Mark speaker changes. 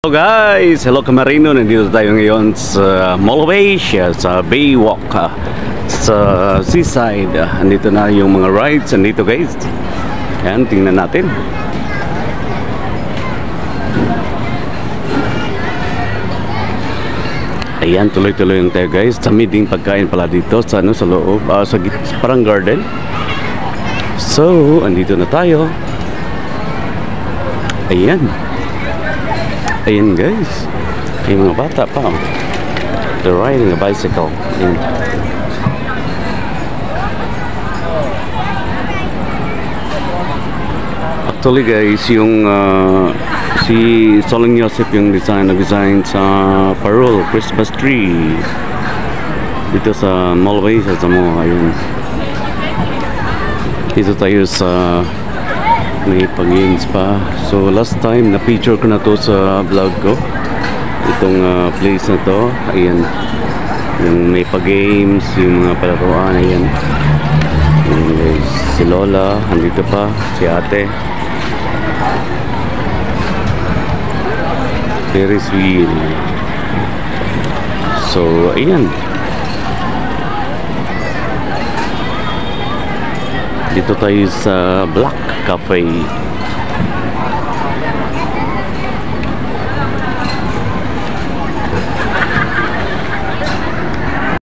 Speaker 1: Hello guys! Hello Camarino! Nandito tayo ngayon sa Mall of Asia, sa Baywalk, sa seaside. Andito na yung mga rides. Andito guys. Yan, tingnan natin. Ayan, tuloy-tuloy yung tayo guys. Sa meeting pagkain pala dito sa, sa loob, sa parang garden. So, andito na tayo. Ayan. Ayan guys, yung mga bata pa, they're riding a bicycle. Ayan. Actually guys, yung si Solong Joseph yung nag-design sa Parol Christmas tree dito sa Mall of Asia sa mga. Ayun, dito tayo sa may pag-games pa. So last time na picture ko na to sa vlog ko, itong place na to. Ayan, yung may pag-games, yung mga palaruan. Ayan, guys, si Lola andito pa, si ate. Ferris wheel. So ayan, dito tayo sa Black Cafe.